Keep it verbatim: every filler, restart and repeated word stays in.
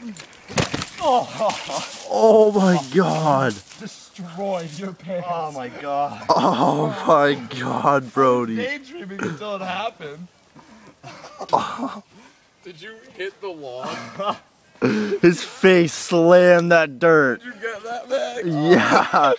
Oh, oh my god. Destroyed your pants. Oh my god. Oh my god, Brody. I was daydreaming until it happened. Did you hit the log? His face slammed that dirt. Did you get that, Mac? Yeah.